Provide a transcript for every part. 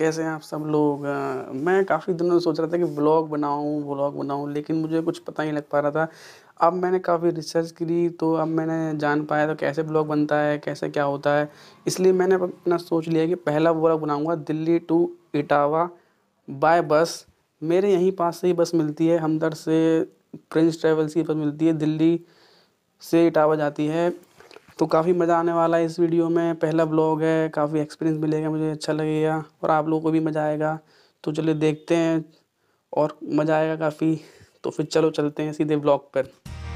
कैसे हैं आप सब लोग। मैं काफ़ी दिनों से सोच रहा था कि व्लॉग बनाऊं, लेकिन मुझे कुछ पता नहीं लग पा रहा था। अब मैंने काफ़ी रिसर्च करी तो अब मैंने जान पाया तो कैसे व्लॉग बनता है, कैसे क्या होता है। इसलिए मैंने अपना सोच लिया कि पहला व्लॉग बनाऊंगा दिल्ली टू इटावा बाय बस। मेरे यहीं पास से ही बस मिलती है, हमदर्द से प्रिंस ट्रेवल्स की बस मिलती है, दिल्ली से इटावा जाती है। तो काफ़ी मज़ा आने वाला है इस वीडियो में। पहला व्लॉग है, काफ़ी एक्सपीरियंस मिलेगा, मुझे अच्छा लगेगा और आप लोगों को भी मज़ा आएगा। तो चलिए देखते हैं और मज़ा आएगा काफ़ी। तो फिर चलो चलते हैं सीधे व्लॉग पर।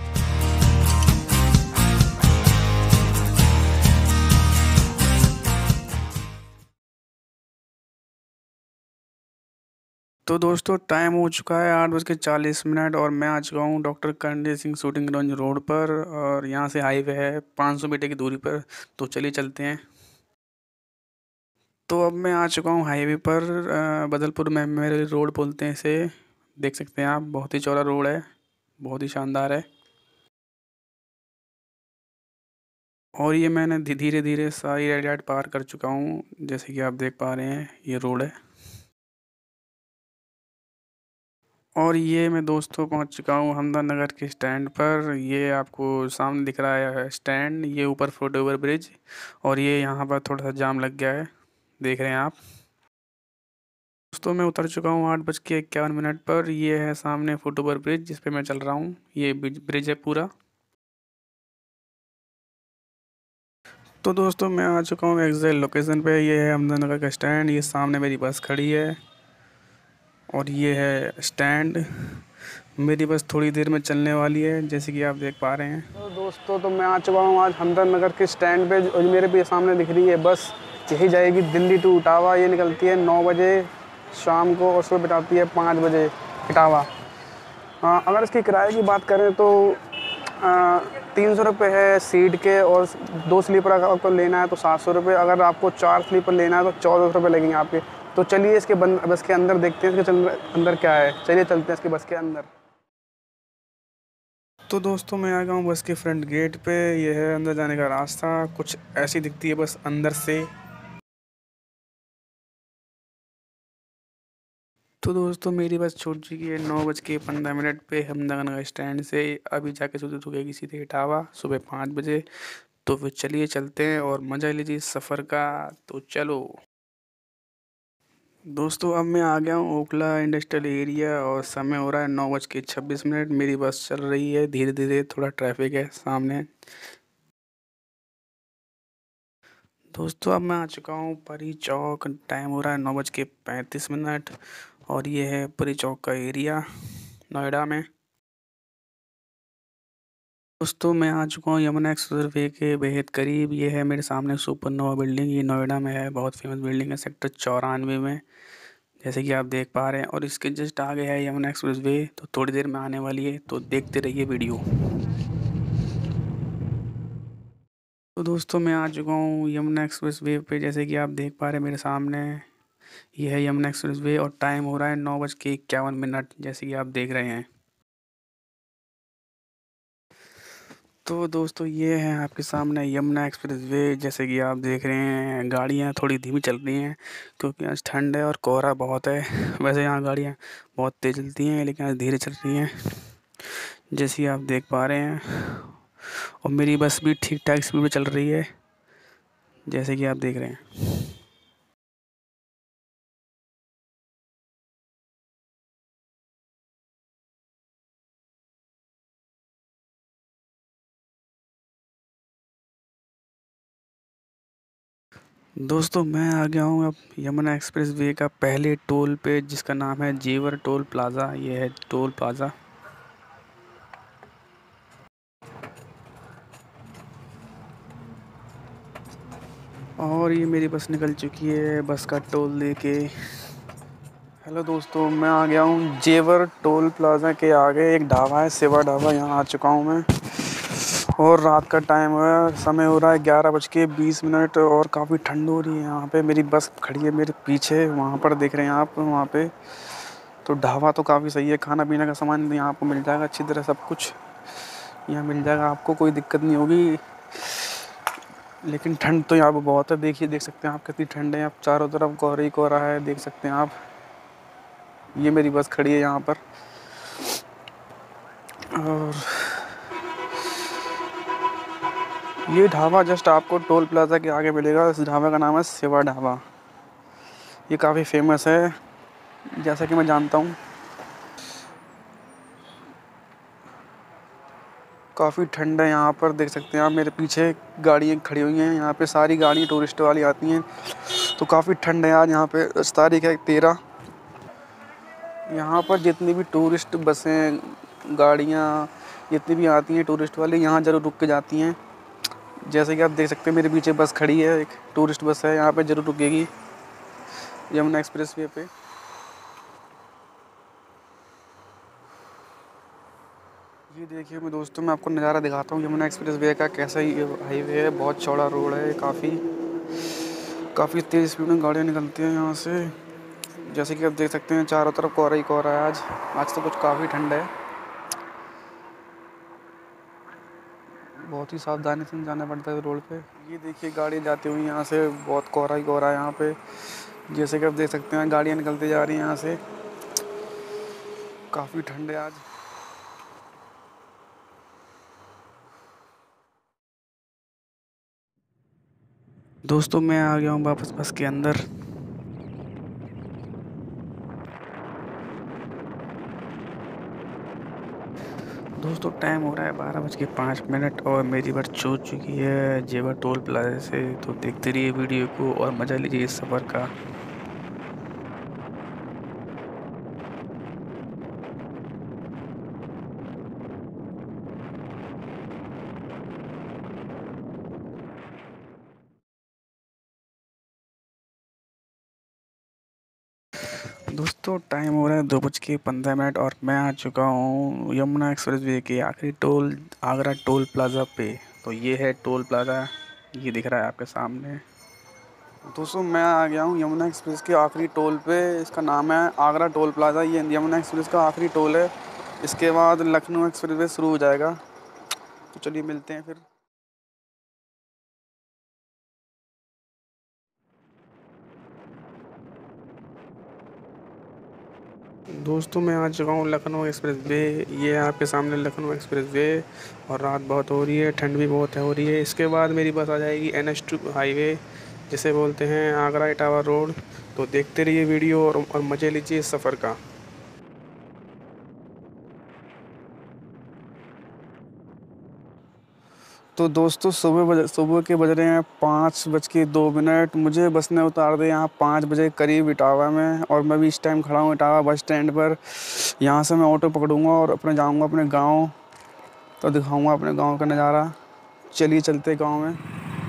तो दोस्तों टाइम हो चुका है 8:40 और मैं आ चुका हूँ doctor Karni Singh shooting range road पर, और यहाँ से हाईवे है 500 मीटर की दूरी पर। तो चलिए चलते हैं। तो अब मैं आ चुका हूँ हाईवे पर, बदलपुर मेमोरियल रोड बोलते हैं इसे। देख सकते हैं आप, बहुत ही चौड़ा रोड है, बहुत ही शानदार है। और ये मैंने धीरे धीरे सारी रेड लाइट पार कर चुका हूँ, जैसे कि आप देख पा रहे हैं ये रोड है। और ये मैं दोस्तों पहुँच चुका हूँ हमदनगर के स्टैंड पर। ये आपको सामने दिख रहा है स्टैंड, ये ऊपर फुट ओवर ब्रिज। और ये यहाँ पर थोड़ा सा जाम लग गया है, देख रहे हैं आप। दोस्तों मैं उतर चुका हूँ 8:51 पर। ये है सामने फुट ओवर ब्रिज जिस पे मैं चल रहा हूँ, ये ब्रिज है पूरा। तो दोस्तों मैं आ चुका हूँ एग्जैक्ट लोकेशन पे। ये है अहमदनगर का स्टैंड, ये सामने मेरी बस खड़ी है और ये है स्टैंड। मेरी बस थोड़ी देर में चलने वाली है, जैसे कि आप देख पा रहे हैं। तो दोस्तों तो मैं आ चुका हूँ आज हमदनगर के स्टैंड पे, और मेरे भी सामने दिख रही है बस। यही जाएगी दिल्ली टू इटावा। ये निकलती है 9 बजे शाम को और सुबह बिताती है 5 बजे इटावा। अगर इसकी किराए की बात करें तो 300 रुपये है सीट के, और 2 स्लीपर अगर आपको लेना है तो 700 रुपये। अगर आपको 4 स्लीपर लेना है तो 1400 रुपये लगेंगे आपके। तो चलिए इसके बस के अंदर देखते हैं इसके अंदर क्या है। चलिए चलते हैं इसके बस के अंदर। तो दोस्तों मैं आ गया हूँ बस के फ्रंट गेट पे। यह है अंदर जाने का रास्ता, कुछ ऐसी दिखती है बस अंदर से। तो दोस्तों मेरी बस छूट चुकी है 9:15 पे हमदनगर स्टैंड से। अभी जाके सीधे रुकेगी सीधे इटावा सुबह 5 बजे। तो फिर चलिए चलते हैं और मज़ा लीजिए इस सफ़र का। तो चलो दोस्तों, अब मैं आ गया हूँ ओखला इंडस्ट्रियल एरिया और समय हो रहा है 9:26। मेरी बस चल रही है धीरे धीरे, थोड़ा ट्रैफिक है सामने। दोस्तों अब मैं आ चुका हूँ परी चौक। टाइम हो रहा है 9:35 और ये है परी चौक का एरिया नोएडा में। दोस्तों मैं आ चुका हूँ यमुना एक्सप्रेस वे के बेहद करीब। ये है मेरे सामने सुपरनोवा बिल्डिंग, ये नोएडा में है, बहुत फेमस बिल्डिंग है सेक्टर 94 में, जैसे कि आप देख पा रहे हैं। और इसके जस्ट आगे है यमुना एक्सप्रेस वे, तो थोड़ी देर में आने वाली है, तो देखते रहिए वीडियो। तो दोस्तों मैं आ चुका हूँ यमुना एक्सप्रेस वे पे, जैसे कि आप देख पा रहे हैं मेरे सामने। ये है यमुना एक्सप्रेस वे और टाइम हो रहा है 9:51, जैसे कि आप देख रहे हैं। तो दोस्तों ये है आपके सामने यमुना एक्सप्रेस वे, जैसे कि आप देख रहे हैं। गाड़ियाँ थोड़ी धीमी चल रही हैं क्योंकि आज ठंड है और कोहरा बहुत है। वैसे यहाँ गाड़ियाँ बहुत तेज़ चलती हैं, लेकिन आज धीरे चल रही हैं, जैसे कि आप देख पा रहे हैं। और मेरी बस भी ठीक ठाक स्पीड में चल रही है, जैसे कि आप देख रहे हैं। दोस्तों मैं आ गया हूँ अब यमुना एक्सप्रेस वे का पहले टोल पे, जिसका नाम है जेवर टोल प्लाज़ा। ये है टोल प्लाज़ा। और ये मेरी बस निकल चुकी है बस का टोल लेके। हेलो दोस्तों, मैं आ गया हूँ जेवर टोल प्लाज़ा के आगे एक ढाबा है, सेवा ढाबा, यहाँ आ चुका हूँ मैं। और रात का टाइम है, समय हो रहा है 11:20 और काफ़ी ठंड हो रही है यहाँ पे। मेरी बस खड़ी है मेरे पीछे, वहाँ पर देख रहे हैं आप, वहाँ पे। तो ढाबा तो काफ़ी सही है, खाना पीने का सामान यहाँ आपको मिल जाएगा अच्छी तरह, सब कुछ यहाँ मिल जाएगा आपको, कोई दिक्कत नहीं होगी। लेकिन ठंड तो यहाँ पे बहुत है। देखिए, देख सकते हैं आप कितनी ठंड है। आप चारों तरफ कोहरा ही कोहरा है, देख सकते हैं आप। ये मेरी बस खड़ी है यहाँ पर। और ये ढाबा जस्ट आपको टोल प्लाजा के आगे मिलेगा। इस ढाबे का नाम है शिवा ढाबा। ये काफ़ी फेमस है, जैसा कि मैं जानता हूँ। काफ़ी ठंड है यहाँ पर, देख सकते हैं आप। मेरे पीछे गाड़ियाँ खड़ी हुई हैं, यहाँ पे सारी गाड़ी टूरिस्ट वाली आती हैं। तो काफ़ी ठंड है आज यहाँ पे। आज तारीख है 13। यहाँ पर जितनी भी टूरिस्ट बसें, गाड़ियाँ जितनी भी आती हैं टूरिस्ट वाली, यहाँ ज़रूर रुक के जाती हैं। जैसे कि आप देख सकते हैं मेरे पीछे बस खड़ी है, एक टूरिस्ट बस है, यहाँ पे ज़रूर रुकेगी यमुना एक्सप्रेस वे पे। ये देखिए मैं दोस्तों, मैं आपको नज़ारा दिखाता हूँ यमुना एक्सप्रेस वे का। कैसा ये हाईवे है, बहुत चौड़ा रोड है, काफ़ी तेज़ स्पीड में गाड़ियाँ निकलती हैं यहाँ से। जैसे कि आप देख सकते हैं चारों तरफ कोहरा ही कोहरा है आज तो कुछ काफ़ी ठंड है। बहुत ही सावधानी से जाना पड़ता है रोड पे। ये देखिए गाड़ी जाती हुई यहाँ से, बहुत कोहरा ही कोहरा है यहाँ पे। जैसे कि आप देख सकते हैं गाड़ियाँ निकलती जा रही हैं यहाँ से। काफ़ी ठंड है आज। दोस्तों मैं आ गया हूँ वापस बस के अंदर। दोस्तों टाइम हो रहा है 12:05 और मेरी बस छूट चुकी है जेवर टोल प्लाजा से। तो देखते रहिए वीडियो को और मज़ा लीजिए इस सफ़र का। दोस्तों टाइम हो रहा है 2:15 और मैं आ चुका हूँ यमुना एक्सप्रेस वे के आखिरी टोल आगरा टोल प्लाज़ा पे। तो ये है टोल प्लाज़ा, ये दिख रहा है आपके सामने। दोस्तों मैं आ गया हूँ यमुना एक्सप्रेस के आखिरी टोल पे। इसका नाम है आगरा टोल प्लाज़ा। ये यमुना एक्सप्रेस का आखिरी टोल है। इसके बाद लखनऊ एक्सप्रेस वे शुरू हो जाएगा। तो चलिए मिलते हैं फिर। दोस्तों मैं आ चुका हूँ लखनऊ एक्सप्रेस वे। ये है आपके सामने लखनऊ एक्सप्रेस वे। और रात बहुत हो रही है, ठंड भी बहुत हो रही है। इसके बाद मेरी बस आ जाएगी NH2 हाईवे, जिसे बोलते हैं आगरा इटावा रोड। तो देखते रहिए वीडियो और मज़े लीजिए इस सफ़र का। तो दोस्तों सुबह के बज रहे हैं 5:02। मुझे बस ने उतार दिया यहाँ 5 बजे के करीब इटावा में। और मैं भी इस टाइम खड़ा हूँ इटावा बस स्टैंड पर। यहाँ से मैं ऑटो पकड़ूँगा और जाऊँगा अपने गाँव। तो दिखाऊँगा अपने गाँव का नज़ारा। चलिए चलते गाँव में।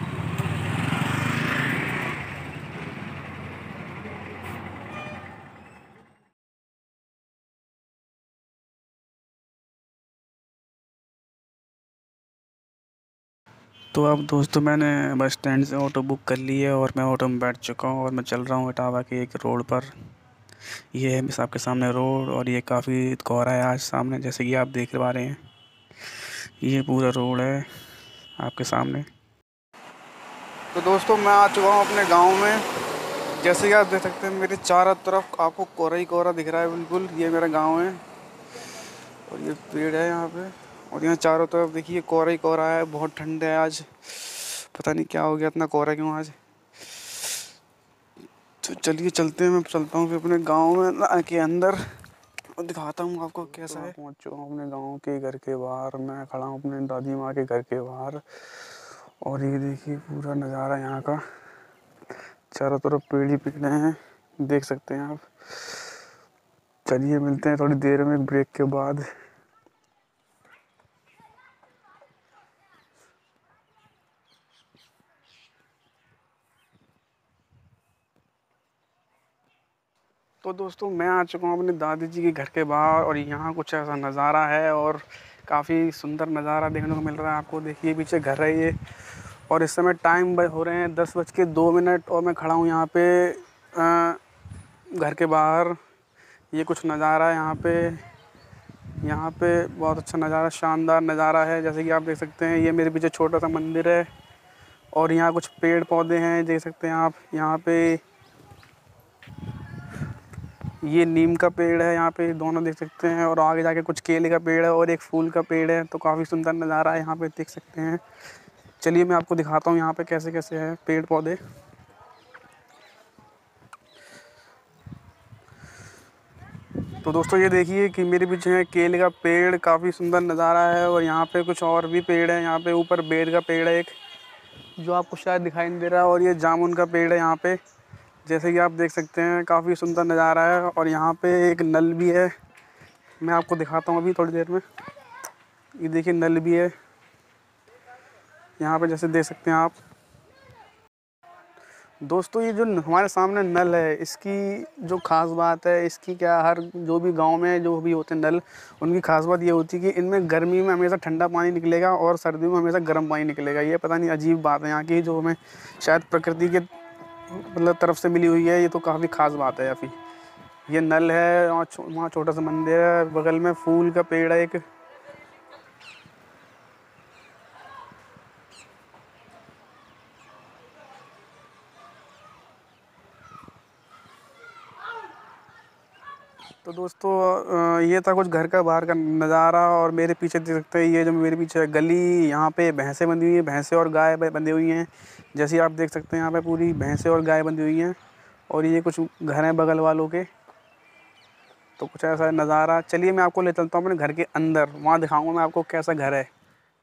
तो अब दोस्तों मैंने बस स्टैंड से ऑटो बुक कर ली है और मैं ऑटो में बैठ चुका हूँ और मैं चल रहा हूँ इटावा के एक रोड पर। ये है बस आपके सामने रोड और ये काफ़ी कोहरा है आज सामने, जैसे कि आप देख पा रहे हैं। ये पूरा रोड है आपके सामने। तो दोस्तों मैं आ चुका हूँ अपने गांव में। जैसे कि आप देख सकते हैं मेरे चारों तरफ आपको कोहरा ही कोहरा दिख रहा है बिल्कुल। ये मेरा गांव है और ये पेड़ है यहाँ पे। और यहाँ चारों तरफ देखिए कोहरा ही कोहरा है। बहुत ठंड है आज, पता नहीं क्या हो गया, इतना कोहरा क्यों आज। तो चलिए चलते हैं, मैं चलता हूँ फिर अपने गांव में के अंदर और दिखाता हूँ आपको कैसा है। पहुँच चुका हूँ अपने गांव के घर के बाहर। मैं खड़ा हूँ अपने दादी माँ के घर के बाहर। और ये देखिए पूरा नज़ारा यहाँ का, चारों तरफ पेड़ ही पेड़ हैं, देख सकते हैं आप। चलिए मिलते हैं थोड़ी देर में ब्रेक के बाद। तो दोस्तों मैं आ चुका हूँ अपने दादी जी के घर के बाहर और यहाँ कुछ ऐसा नज़ारा है और काफ़ी सुंदर नज़ारा देखने को मिल रहा है आपको। देखिए पीछे घर है ये। और इस समय टाइम हो रहे हैं 10:02 और मैं खड़ा हूँ यहाँ पे घर के बाहर। ये कुछ नज़ारा है यहाँ पे बहुत अच्छा नज़ारा, शानदार नज़ारा है। जैसे कि आप देख सकते हैं ये मेरे पीछे छोटा सा मंदिर है और यहाँ कुछ पेड़ पौधे हैं, देख सकते हैं आप। यहाँ पे ये नीम का पेड़ है, यहाँ पे दोनों देख सकते हैं, और आगे जाके कुछ केले का पेड़ है और एक फूल का पेड़ है। तो काफ़ी सुंदर नज़ारा है यहाँ पे, देख सकते हैं। चलिए मैं आपको दिखाता हूँ यहाँ पे कैसे कैसे है पेड़ पौधे। तो दोस्तों ये देखिए कि मेरे पीछे है केले का पेड़, काफ़ी सुंदर नज़ारा है। और यहाँ पे कुछ और भी पेड़ है, यहाँ पे ऊपर बेर का पेड़ है एक, जो आपको शायद दिखाई नहीं दे रहा है। और ये जामुन का पेड़ है यहाँ पे, जैसे कि आप देख सकते हैं। काफ़ी सुंदर नज़ारा है। और यहाँ पे एक नल भी है, मैं आपको दिखाता हूँ अभी थोड़ी देर में। ये देखिए नल भी है यहाँ पे, जैसे देख सकते हैं आप। दोस्तों ये जो हमारे सामने नल है, इसकी जो ख़ास बात है, इसकी क्या, हर जो भी गांव में जो भी होते हैं नल, उनकी ख़ास बात ये होती है कि इनमें गर्मी में हमेशा ठंडा पानी निकलेगा और सर्दियों में हमेशा गर्म पानी निकलेगा। ये पता नहीं अजीब बात है यहाँ की, जो हमें शायद प्रकृति के मतलब तरफ से मिली हुई है। ये तो काफ़ी ख़ास बात है अभी। ये नल है, वहाँ छोटा सा मंदिर है, बगल में फूल का पेड़ है एक। तो दोस्तों ये था कुछ घर का बाहर का नज़ारा। और मेरे पीछे देख सकते हैं, ये जो मेरे पीछे है गली, यहाँ पे भैंसें बंधी हुई हैं, भैंसें और गाय बंधी हुई हैं। जैसे आप देख सकते हैं यहाँ पे पूरी भैंसें और गाय बंधी हुई हैं। और ये कुछ घर हैं बगल वालों के। तो कुछ ऐसा नज़ारा। चलिए मैं आपको ले चलता हूँ अपने घर के अंदर, वहाँ दिखाऊँगा मैं आपको कैसा घर है।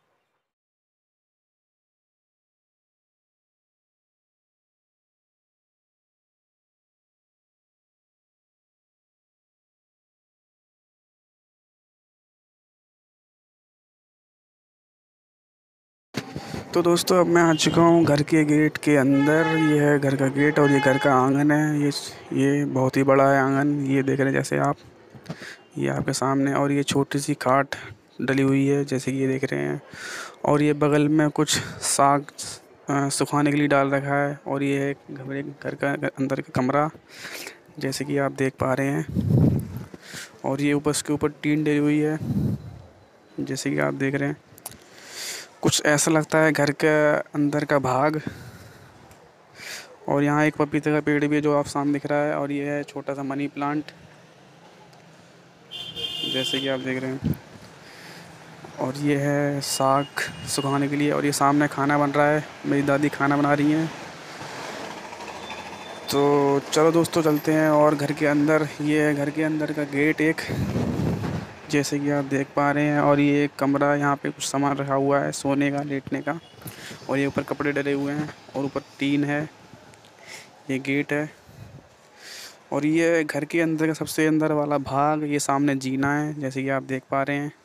तो दोस्तों अब मैं आ चुका हूँ घर के गेट के अंदर। ये है घर का गेट और ये घर का आंगन है। ये बहुत ही बड़ा है आंगन, ये देख रहे हैं जैसे आप, ये आपके सामने। और ये छोटी सी खाट डली हुई है, जैसे कि ये देख रहे हैं। और ये बगल में कुछ साग सुखाने के लिए डाल रखा है। और ये है घर का अंदर का कमरा, जैसे कि आप देख पा रहे हैं। और ये ऊपर, उसके ऊपर टीन डली हुई है, जैसे कि आप देख रहे हैं। कुछ ऐसा लगता है घर के अंदर का भाग। और यहाँ एक पपीते का पेड़ भी है, जो आप सामने दिख रहा है। और ये है छोटा सा मनी प्लांट, जैसे कि आप देख रहे हैं। और ये है साग सुखाने के लिए। और ये सामने खाना बन रहा है, मेरी दादी खाना बना रही हैं। तो चलो दोस्तों चलते हैं और घर के अंदर। ये है घर के अंदर का गेट एक, जैसे कि आप देख पा रहे हैं। और ये एक कमरा, यहाँ पे कुछ सामान रखा हुआ है सोने का, लेटने का। और ये ऊपर कपड़े डले हुए हैं और ऊपर टीन है। ये गेट है। और ये घर के अंदर का सबसे अंदर वाला भाग, ये सामने जीना है, जैसे कि आप देख पा रहे हैं।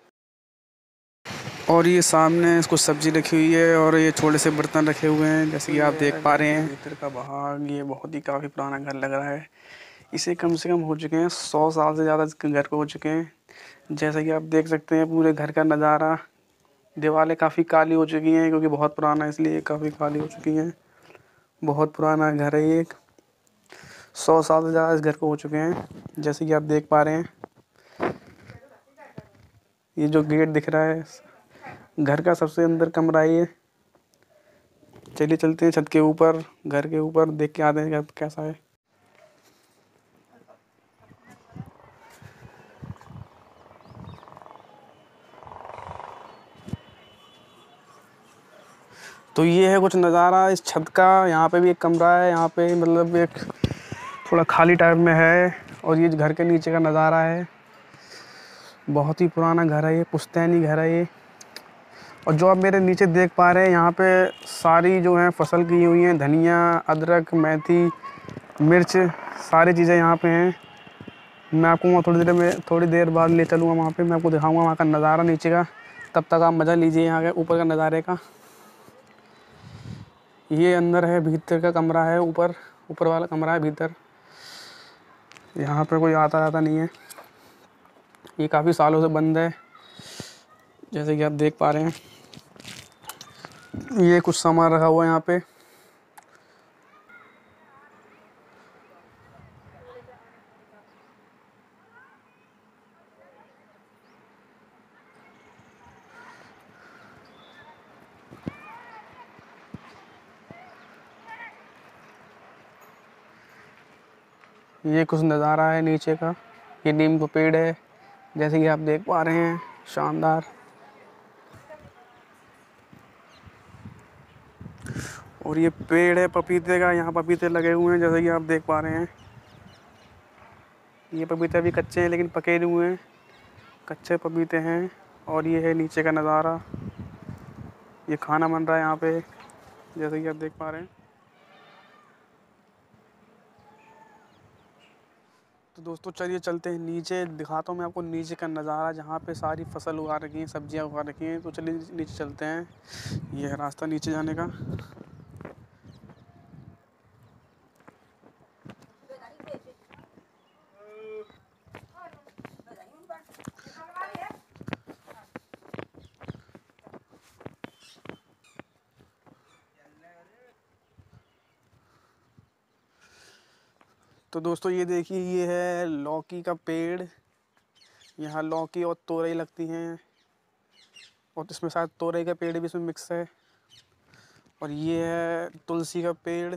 और ये सामने कुछ सब्जी रखी हुई है और ये छोटे से बर्तन रखे हुए हैं, जैसे कि आप देख पा रहे हैं। भीतर का भाग, ये बहुत ही काफ़ी पुराना घर लग रहा है। इसे कम से कम हो चुके हैं 100 साल से ज़्यादा इसके घर को हो चुके हैं। जैसा कि आप देख सकते हैं पूरे घर का नज़ारा। दीवारें काफ़ी काली हो चुकी हैं, क्योंकि बहुत पुराना है, इसलिए काफ़ी काली हो चुकी हैं। बहुत पुराना घर है ये, 100 साल से ज़्यादा इस घर को हो चुके हैं, जैसे कि आप देख पा रहे हैं। ये जो गेट दिख रहा है, घर का सबसे अंदर कमरा है ये। चलिए चलते हैं छत के ऊपर, घर के ऊपर देख के आते हैं घर कैसा है। तो ये है कुछ नज़ारा इस छत का। यहाँ पे भी एक कमरा है, यहाँ पे मतलब एक थोड़ा खाली टाइप में है। और ये घर के नीचे का नज़ारा है। बहुत ही पुराना घर है ये, पुश्तैनी घर है ये। और जो आप मेरे नीचे देख पा रहे हैं, यहाँ पे सारी जो है फसल की हुई हैं, धनिया, अदरक, मेथी, मिर्च, सारी चीज़ें यहाँ पे हैं। मैं आपको वहाँ थोड़ी देर बाद ले चलूँगा वहाँ पे, मैं आपको दिखाऊँगा वहाँ का नज़ारा नीचे का। तब तक आप मज़ा लीजिए यहाँ के ऊपर का नज़ारे का। ये अंदर है, भीतर का कमरा है, ऊपर ऊपर वाला कमरा है भीतर। यहाँ पे कोई आता जाता नहीं है, ये काफ़ी सालों से बंद है, जैसे कि आप देख पा रहे हैं। ये कुछ सामान रखा हुआ है यहाँ पे। ये कुछ नज़ारा है नीचे का। ये नीम का पेड़ है जैसे कि आप देख पा रहे हैं, शानदार। और ये पेड़ है पपीते का, यहाँ पपीते लगे हुए हैं जैसे कि आप देख पा रहे हैं। ये पपीते अभी कच्चे हैं लेकिन पके हुए हैं, कच्चे पपीते हैं। और ये है नीचे का नज़ारा। ये खाना बन रहा है यहाँ पे जैसे कि आप देख पा रहे हैं। तो दोस्तों चलिए चलते हैं नीचे, दिखाता हूँ मैं आपको नीचे का नज़ारा जहाँ पे सारी फसल उगा रखी हैं, सब्जियाँ उगा रखी हैं। तो चलिए नीचे चलते हैं। ये है रास्ता नीचे जाने का। तो दोस्तों ये देखिए, ये है लौकी का पेड़। यहाँ लौकी और तोरई लगती हैं और इसमें शायद तोरई का पेड़ भी इसमें मिक्स है। और ये है तुलसी का पेड़।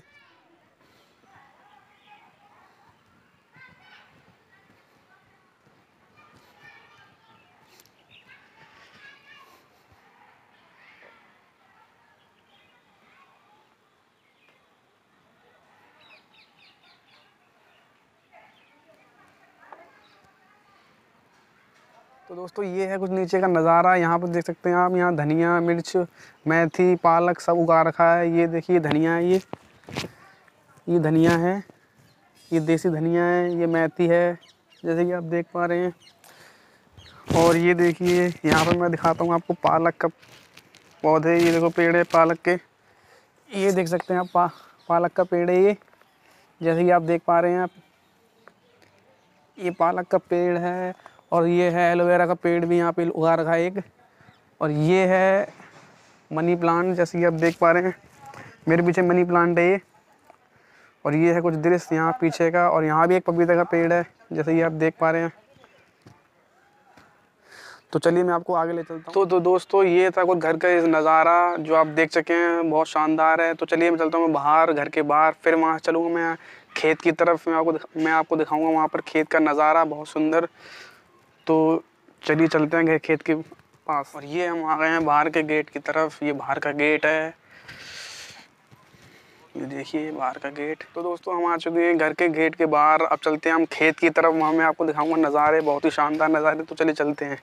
तो दोस्तों ये है कुछ नीचे का नज़ारा। यहाँ पर देख सकते हैं आप, यहाँ धनिया, मिर्च, मेथी, पालक सब उगा रखा है। ये देखिए धनिया है, ये धनिया है, ये देसी धनिया है, ये मेथी है जैसे कि आप देख पा रहे हैं। और ये देखिए यहाँ पर मैं दिखाता हूँ आपको पालक का पौधे। ये देखो पेड़ है पालक के, ये देख सकते हैं आप पालक का पेड़ है ये जैसे कि आप देख पा रहे हैं आप। ये पालक का पेड़ है। और ये है एलोवेरा का पेड़ भी यहाँ पे उगा रखा है एक। और ये है मनी प्लांट जैसे कि आप देख पा रहे हैं, मेरे पीछे मनी प्लांट है ये। और ये है कुछ दृश्य यहाँ पीछे का। और यहाँ भी एक पपीते का पेड़ है जैसे कि आप देख पा रहे हैं। तो चलिए मैं आपको आगे ले चलता हूँ। तो दोस्तों ये था कुछ घर का नज़ारा जो आप देख सके हैं, बहुत शानदार है। तो चलिए मैं चलता हूँ बाहर, घर के बाहर, फिर वहाँ चलूँगा मैं खेत की तरफ। मैं आपको दिखाऊंगा वहाँ पर खेत का नज़ारा बहुत सुंदर। तो चलिए चलते हैं खेत के पास। और ये हम आ गए हैं बाहर के गेट की तरफ। ये बाहर का गेट है, ये देखिए बाहर का गेट। तो दोस्तों हम आ चुके हैं घर के गेट के बाहर। अब चलते हैं हम खेत की तरफ, वहाँ मैं आपको दिखाऊंगा नज़ारे, बहुत ही शानदार नज़ारे। तो चलिए चलते हैं।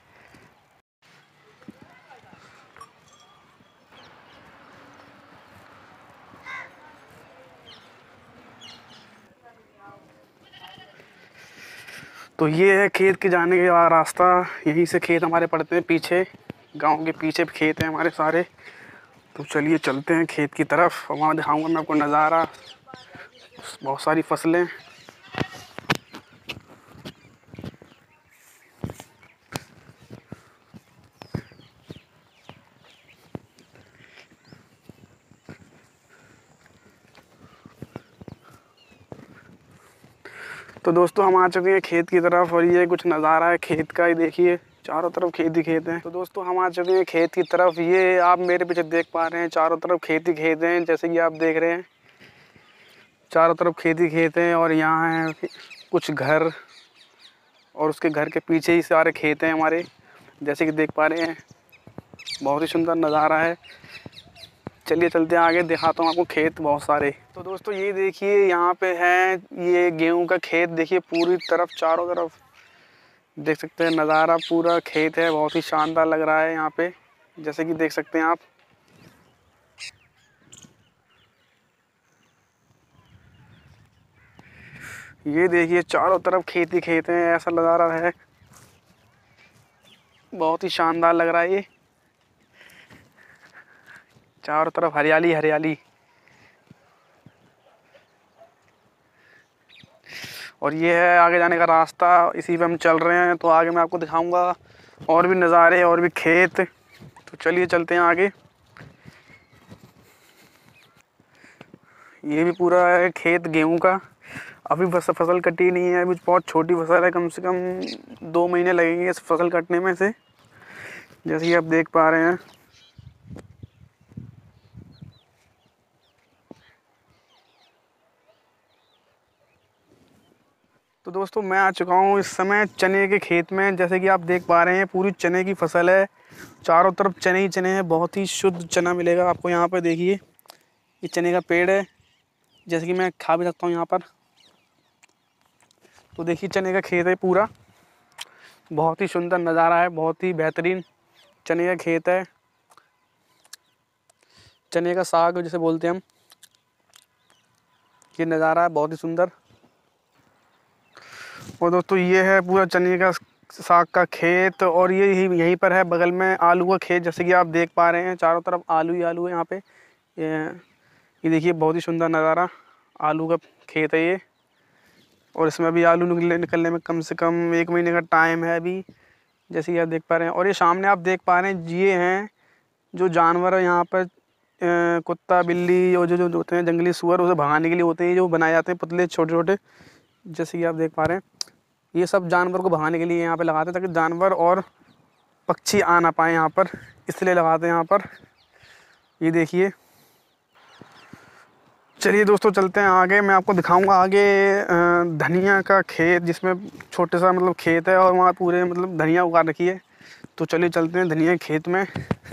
तो ये है खेत के जाने का रास्ता। यहीं से खेत हमारे पड़ते हैं पीछे, गांव के पीछे खेत हैं हमारे सारे। तो चलिए चलते हैं खेत की तरफ, वहाँ दिखाऊंगा मैं आपको नज़ारा, बहुत सारी फसलें। तो दोस्तों हम आ चुके हैं खेत की तरफ। और ये कुछ नज़ारा है खेत का, ही देखिए चारों तरफ खेत ही खेत हैं। तो दोस्तों हम आ चुके हैं खेत की तरफ। ये आप मेरे पीछे देख पा रहे हैं, चारों तरफ खेत ही खेत हैं जैसे कि आप देख रहे हैं, चारों तरफ खेत ही खेत हैं। और यहाँ है कुछ घर, और उसके घर के पीछे ही सारे खेत हैं हमारे जैसे कि देख पा रहे हैं। बहुत ही सुंदर नज़ारा है। चलिए चलते हैं आगे, दिखाता हूँ आपको खेत बहुत सारे। तो दोस्तों ये देखिए यहाँ पे है ये गेहूं का खेत। देखिए पूरी तरफ, चारों तरफ देख सकते हैं नज़ारा, पूरा खेत है, बहुत ही शानदार लग रहा है यहाँ पे जैसे कि देख सकते हैं आप। ये देखिए चारों तरफ खेत ही खेत हैं, ऐसा नज़ारा है, बहुत ही शानदार लग रहा है ये, चारों तरफ हरियाली हरियाली। और ये है आगे जाने का रास्ता, इसी पे हम चल रहे हैं। तो आगे मैं आपको दिखाऊंगा और भी नज़ारे और भी खेत। तो चलिए चलते हैं आगे। ये भी पूरा है खेत गेहूं का। अभी बस फसल कटी नहीं है, अभी बहुत छोटी फसल है, कम से कम 2 महीने लगेंगे इस फसल कटने में से जैसे कि आप देख पा रहे हैं। तो दोस्तों मैं आ चुका हूँ इस समय चने के खेत में। जैसे कि आप देख पा रहे हैं पूरी चने की फसल है, चारों तरफ चने ही चने हैं। बहुत ही शुद्ध चना मिलेगा आपको यहाँ पर। देखिए ये चने का पेड़ है, जैसे कि मैं खा भी सकता हूँ यहाँ पर। तो देखिए चने का खेत है पूरा, बहुत ही सुंदर नज़ारा है, बहुत ही बेहतरीन चने का खेत है। चने का साग जिसे बोलते हैं हम, ये नज़ारा है बहुत ही सुंदर। और दोस्तों ये है पूरा चने का साग का खेत, और ये यहीं पर है बगल में आलू का खेत। जैसे कि आप देख पा रहे हैं चारों तरफ आलू ही आलू है यहाँ पे। ये देखिए बहुत ही सुंदर नज़ारा, आलू का खेत है ये। और इसमें अभी आलू निकलने में कम से कम 1 महीने का टाइम है अभी, जैसे कि आप देख पा रहे हैं। और ये सामने आप देख पा रहे हैं ये हैं जो जानवर है यहाँ पर, कुत्ता बिल्ली और जो होते हैं जंगली सूअर, उसे भगाने के लिए होते हैं जो बनाए जाते हैं पुतले छोटे छोटे। जैसे कि आप देख पा रहे हैं ये सब जानवर को भगाने के लिए यहाँ पे लगाते हैं, ताकि जानवर और पक्षी आ ना पाए यहाँ पर, इसलिए लगाते हैं यहाँ पर। ये देखिए, चलिए दोस्तों चलते हैं आगे। मैं आपको दिखाऊंगा आगे धनिया का खेत, जिसमें छोटे सा मतलब खेत है और वहाँ पूरे मतलब धनिया उगा रखी है। तो चलिए चलते हैं धनिया के खेत में।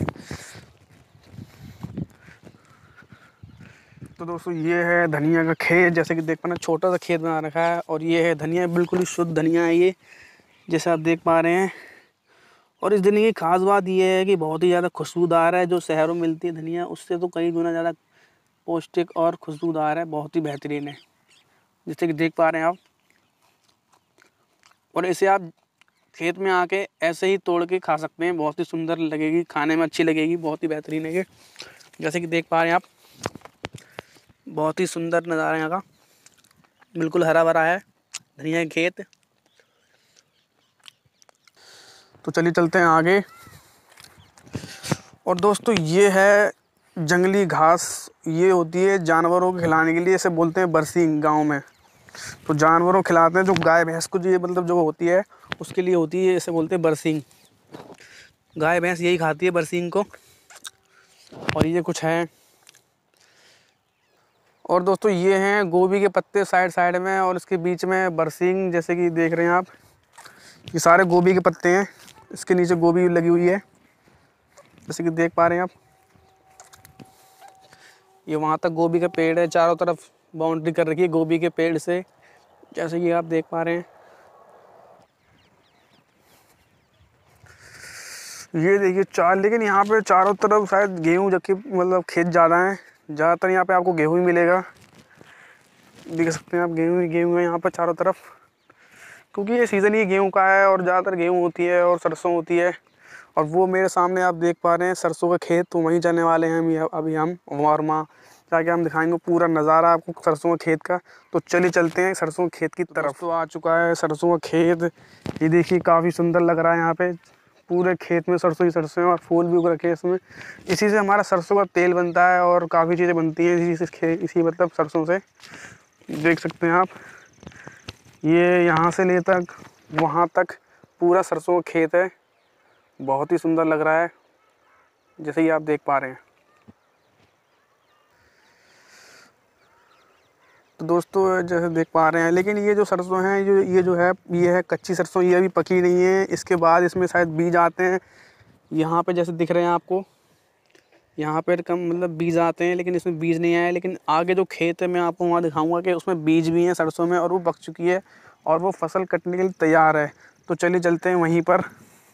तो दोस्तों ये है धनिया का खेत, जैसे कि देख पा रहे हैं छोटा सा खेत बना रखा है। और ये है धनिया, बिल्कुल ही शुद्ध धनिया है ये, जैसे आप देख पा रहे हैं। और इस धनिया की खास बात ये है कि बहुत ही ज़्यादा खुशबूदार है। जो शहरों में मिलती है धनिया उससे तो कई गुना ज़्यादा पौष्टिक और खुशबूदार है, बहुत ही बेहतरीन है, जैसे कि देख पा रहे हैं आप। और इसे आप खेत में आके ऐसे ही तोड़ के खा सकते हैं, बहुत ही सुंदर लगेगी, खाने में अच्छी लगेगी, बहुत ही बेहतरीन है ये। जैसे कि देख पा रहे हैं आप, बहुत ही सुंदर नज़ारा यहाँ का, बिल्कुल हरा भरा है धनिया का खेत। तो चलिए चलते हैं आगे। और दोस्तों ये है जंगली घास, ये होती है जानवरों को खिलाने के लिए, इसे बोलते हैं बरसीम गांव में। तो जानवरों को खिलाते हैं, जो गाय भैंस को ये मतलब जो होती है उसके लिए होती है, इसे बोलते हैं बरसीम। गाय भैंस यही खाती है बरसीम को। और ये कुछ है। और दोस्तों ये हैं गोभी के पत्ते साइड साइड में, और इसके बीच में बरसीम, जैसे कि देख रहे हैं आप। ये सारे गोभी के पत्ते हैं, इसके नीचे गोभी लगी हुई है, जैसे कि देख पा रहे हैं आप। ये वहाँ तक गोभी का पेड़ है, चारों तरफ बाउंड्री कर रखी है गोभी के पेड़ से, जैसे कि आप देख पा रहे हैं। ये देखिए लेकिन यहाँ पे चारों तरफ शायद गेहूँ जबकि मतलब खेत ज़्यादा हैं, ज़्यादातर यहाँ पे आपको गेहूँ ही मिलेगा। देख सकते हैं आप गेहूँ है यहाँ पर चारों तरफ, क्योंकि ये सीज़न ही गेहूँ का है और ज़्यादातर गेहूँ होती है और सरसों होती है। और वो मेरे सामने आप देख पा रहे हैं सरसों का खेत, तो वहीं जाने वाले हैं अभी हम और माँ जाके हम दिखाएंगे पूरा नज़ारा आपको सरसों के खेत का। तो चलिए चलते हैं सरसों के खेत की तरफ। तो आ चुका है सरसों का खेत, ये देखिए काफ़ी सुंदर लग रहा है। यहाँ पे पूरे खेत में सरसों ही सरसों है और फूल भी उग रखे हैं इसमें। इसी से हमारा सरसों का तेल बनता है और काफ़ी चीज़ें बनती हैं इसी मतलब सरसों से। देख सकते हैं आप, ये यहाँ से ले तक वहाँ तक पूरा सरसों का खेत है, बहुत ही सुंदर लग रहा है, जैसे कि आप देख पा रहे हैं। तो दोस्तों जैसे देख पा रहे हैं, लेकिन ये जो सरसों है ये है कच्ची सरसों, ये अभी पकी नहीं है। इसके बाद इसमें शायद बीज आते हैं, यहाँ पे जैसे दिख रहे हैं आपको, यहाँ पर कम मतलब बीज आते हैं, लेकिन इसमें बीज नहीं आया। लेकिन आगे जो खेत है मैं आपको वहाँ दिखाऊंगा कि उसमें बीज भी हैं सरसों में, और वो पक चुकी है और वो फसल कटने के लिए तैयार है। तो चलिए चलते हैं वहीं पर।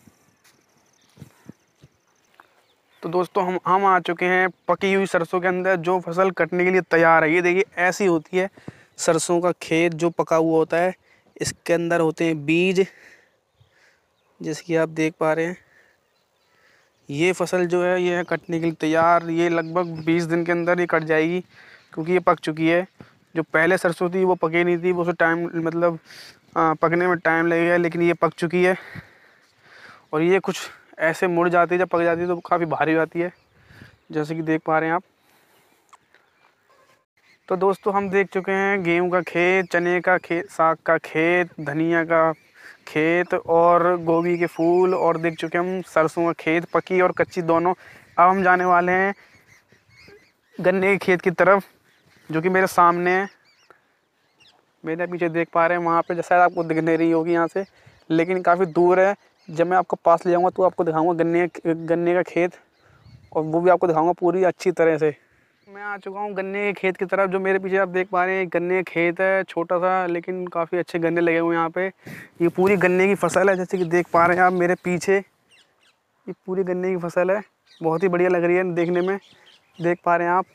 तो दोस्तों हम आ चुके हैं पकी हुई सरसों के अंदर, जो फसल कटने के लिए तैयार है। ये देखिए ऐसी होती है सरसों का खेत जो पका हुआ होता है, इसके अंदर होते हैं बीज, जैसे कि आप देख पा रहे हैं। ये फसल जो है ये है कटने के लिए तैयार, ये लगभग 20 दिन के अंदर ये कट जाएगी, क्योंकि ये पक चुकी है। जो पहले सरसों थी वो पकी नहीं थी, वो उसको टाइम मतलब पकने में टाइम लगेगा, लेकिन ये पक चुकी है। और ये कुछ ऐसे मुड़ जाती है, जब पक जाती है तो काफ़ी भारी हो जाती है, जैसे कि देख पा रहे हैं आप। तो दोस्तों हम देख चुके हैं गेहूं का खेत, चने का खेत, साग का खेत, धनिया का खेत और गोभी के फूल, और देख चुके हम सरसों का खेत, पकी और कच्ची दोनों। अब हम जाने वाले हैं गन्ने के खेत की तरफ, जो कि मेरे सामने है। मेरे पीछे देख पा रहे हैं वहाँ पे, शायद आपको दिख नहीं रही होगी यहाँ से, लेकिन काफ़ी दूर है। जब मैं आपको पास ले जाऊँगा तो आपको दिखाऊँगा गन्ने का खेत, और वो भी आपको दिखाऊँगा पूरी अच्छी तरह से। मैं आ चुका हूँ गन्ने के खेत की तरफ। जो मेरे पीछे आप देख पा रहे हैं गन्ने का खेत है, छोटा सा, लेकिन काफ़ी अच्छे गन्ने लगे हुए हैं यहाँ पे। ये पूरी गन्ने की फसल है, जैसे कि देख पा रहे हैं आप मेरे पीछे, ये पूरी गन्ने की फसल है। बहुत ही बढ़िया लग रही है देखने में, देख पा रहे हैं आप।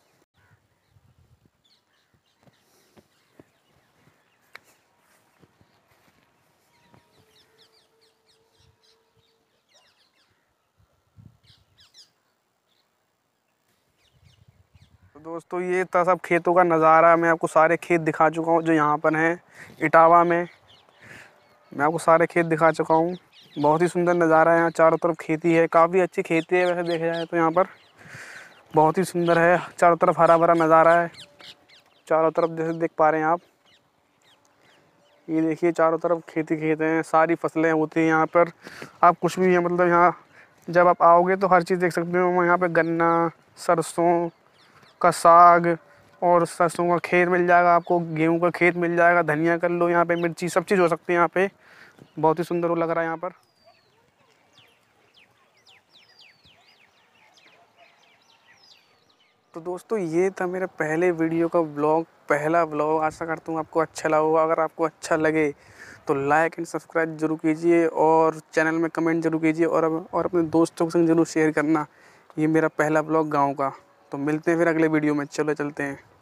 तो दोस्तों ये था सब खेतों का नज़ारा। मैं आपको सारे खेत दिखा चुका हूँ जो यहाँ पर हैं इटावा में। मैं आपको सारे खेत दिखा चुका हूँ। बहुत ही सुंदर नज़ारा है यहाँ, चारों तरफ खेती है, काफ़ी अच्छी खेती है वैसे देखा जाए तो। यहाँ पर बहुत ही सुंदर है, चारों तरफ हरा भरा नज़ारा है। चारों तरफ जैसे देख पा रहे हैं आप, ये देखिए चारों तरफ खेती खेत हैं, सारी फसलें होती हैं यहाँ पर। आप कुछ भी है मतलब यहाँ जब आप आओगे तो हर चीज़ देख सकते हो। यहाँ पे गन्ना, सरसों का साग, और सरसों का खेत मिल जाएगा आपको, गेहूं का खेत मिल जाएगा, धनिया कर लो यहाँ पे, मिर्ची, सब चीज़ हो सकती है यहाँ पे। बहुत ही सुंदर वो लग रहा है यहाँ पर। तो दोस्तों ये था मेरे पहले वीडियो का व्लॉग, पहला व्लॉग। आशा करता हूँ आपको अच्छा लगा होगा। अगर आपको अच्छा लगे तो लाइक एंड सब्सक्राइब जरूर कीजिए, और चैनल में कमेंट जरूर कीजिए, और अपने दोस्तों के संग जरूर शेयर करना। ये मेरा पहला व्लॉग गाँव का। तो मिलते हैं फिर अगले वीडियो में, चलो चलते हैं।